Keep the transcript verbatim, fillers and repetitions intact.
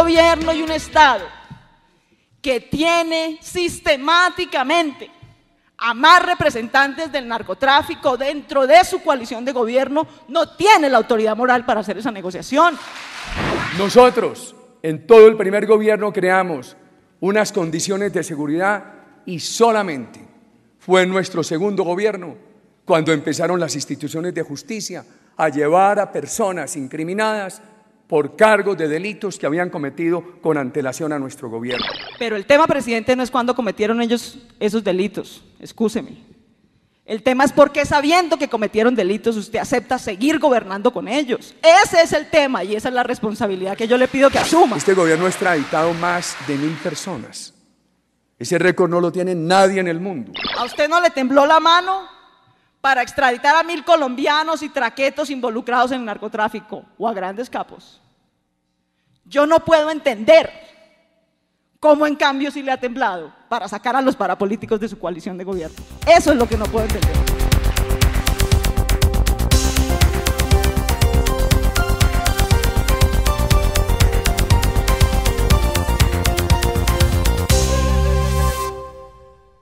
gobierno y un Estado que tiene sistemáticamente a más representantes del narcotráfico dentro de su coalición de gobierno, no tiene la autoridad moral para hacer esa negociación. Nosotros, en todo el primer gobierno, creamos unas condiciones de seguridad y solamente fue en nuestro segundo gobierno cuando empezaron las instituciones de justicia a llevar a personas incriminadas por cargos de delitos que habían cometido con antelación a nuestro gobierno. Pero el tema, presidente, no es cuando cometieron ellos esos delitos, excúseme. El tema es porque, sabiendo que cometieron delitos, usted acepta seguir gobernando con ellos. Ese es el tema y esa es la responsabilidad que yo le pido que asuma. Este gobierno ha extraditado más de mil personas. Ese récord no lo tiene nadie en el mundo. ¿A usted no le tembló la mano para extraditar a mil colombianos y traquetos involucrados en el narcotráfico o a grandes capos? Yo no puedo entender cómo en cambio sí le ha temblado para sacar a los parapolíticos de su coalición de gobierno. Eso es lo que no puedo entender.